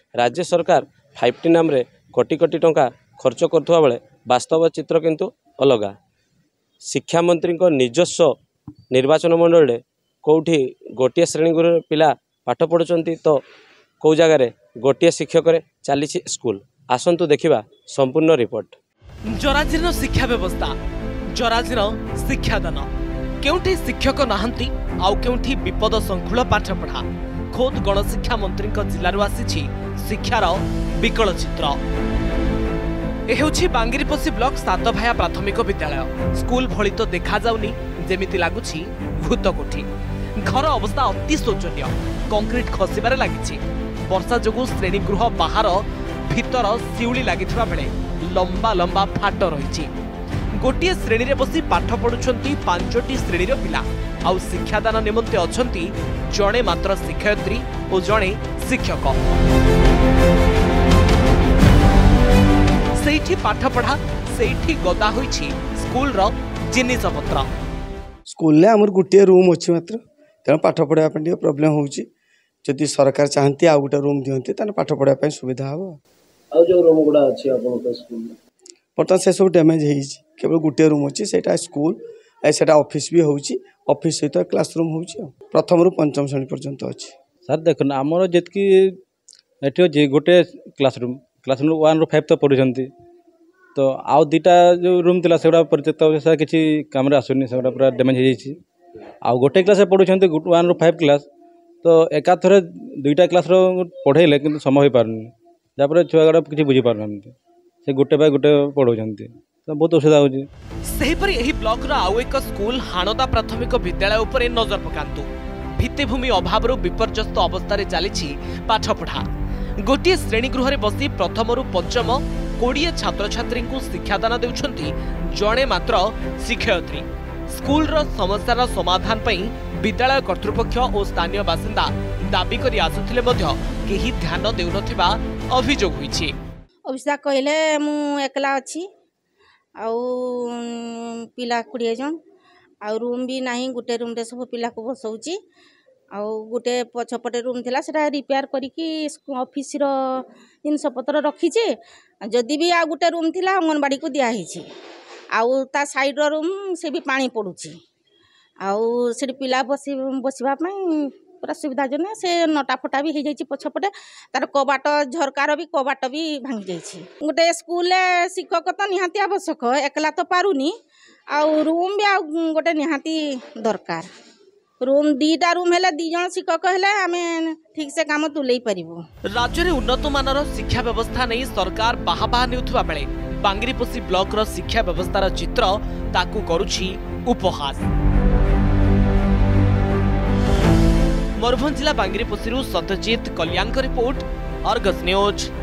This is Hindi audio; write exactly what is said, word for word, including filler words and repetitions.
राज्य सरकार फाइव टी नाम रे कोटी कोटी टंका खर्च करथुवा बेले वास्तव चित्र किंतु अलगा। शिक्षा मंत्री को निजस्व निर्वाचन मंडल कौटी गोटे श्रेणी गुरु पिला पाठ पढ़ुंट तो कौ जगार गोटे शिक्षक चली स्कूल। आसंतु देखिबा संपूर्ण रिपोर्ट। जराजीर्ण शिक्षा व्यवस्था, जराजीर्ण शिक्षादान, केउठी शिक्षक नाहंती आउ केउठी विपद संकुल पाठ पढ़ा। खोद गणशिक्षा मंत्री जिलू आसी शिक्षार विकल चित्र। यह बांगिरीपोषी ब्लॉक सात भाया प्राथमिक विद्यालय। स्कूल भली तो देखा जाउनी, जेमिति लागुछि भूत कोठी। घर अवस्था अति शोचनीय, कंक्रीट खसिबार लागिछि। वर्षा जोगु श्रेणीगृह बाहर भीतर शिउली लागिथिबा बेले लंबा लंबा फाट रहिछि। गोटे श्रेणी रे बसी पाठ पढ़ुछंती पांचटी श्रेणीर पिला। आउ शिक्षादान निमंते अछंती जणे मात्र शिक्षयित्री और जणे शिक्षक। सेठी पाठ पढ़ा, सेठी गदा होइछि स्कूल रो जिनिस पत्र। स्कूल ले हमर गुटे रूम अछि मात्र, तेन पाठ पढ़ा पे प्रॉब्लम होउछि। जदि सरकार चाहती आ गोटे रूम दियंती ताने पाठ पढ़ा पे सुविधा हबो। आ जो रूम गुडा अछि आपन के स्कूल में बर्तमान से सब डैमेज होइछि। केवल गुटे रूम अछि, सेटा स्कूल ए सेटा ऑफिस भी होउछि। ऑफिस सहित क्लासरूम होउछि। प्रथम रु पंचम श्रेणी पर्यंत अछि। सर देखन हमर जेतकी एठी जे गोटे क्लासरूम क्लासरूम वन रु फाइव तो पढ़ुछंती, तो आउ दुटा जो रूम थिला सेडा परिचित सर किछि काम रे आसुनी, सेडा पूरा डैमेज हो जाइछि। आउ गोटे क्लास पढ़ुछंती वन रु फाइव क्लास, तो एका थरे दुईटा क्लास रो पढ़ेले किंतु समय होई पारनी। जापर छुआ गडा किछि बुझी पारनती, से गोटे बाय गोटे पढ़ुछंती, तो बहुत असुविधा होछि। सेहि परि एही ब्लॉक रो आउ एक स्कूल हाणोदा प्राथमिक विद्यालय उपरे नजर पकांतु। भित्तिभूमि अभाव रो विपर्यस्त अवस्था रे चलीछि पाठ पढ़ा। गोटे श्रेणीगृह रे बसी प्रथम रु पंचम कोड़िए छात्र छात्री को शिक्षादान देउछंती जणे मात्र शिक्षयित्री। स्कूल रो समस्यार समाधान पई विद्यालय कर्तृपक्ष और स्थानीय बासिंदा दाबी करी आसुथिले मध्य केही ध्यान देउनथिबा अभियोग होईछि। अभिषा कहले मु एकला अछि आउ पिला कुड़िए जन आ रूम भी नाही। गुटे रूम रे सब पिला को बसौची। आउ गोटे पछपटे रूम थिला सेटा रिपेयर करिकी ऑफिस रो जिनस पत्र रखीचे। जदि भी आ गोटे रूम थिला अंगनबाड़ी को दिया हिची। आउ ता साइड रो रूम से भी पानी पड़ुची। आउ से पिला बसी बसिबा पई पूरा सुविधा जने से नटा फटा भी हो जाइए। पछपटे तार कबाट झरकार भी कबाट भी भांगी जाइए। गोटे स्कूल शिक्षक तो निहाती आवश्यक, एकला तो पारुनी। आउ रूम भी आ गोटे निहाती दरकार। रूम दीटा रूम हेले दी जन शिक्षक हेले आमे ठीक से काम तुलई परिबो। राज्य रे उन्नत मानर शिक्षा व्यवस्था नहीं सरकार बाहा बाहा नेउथुवा बेले बांगिरीपोषी ब्लॉक रो शिक्षा व्यवस्थार चित्र ताकू करूछि उपहास। मयूरभंज जिला Bangiriposi Satyajit Kalyan report, Argus news.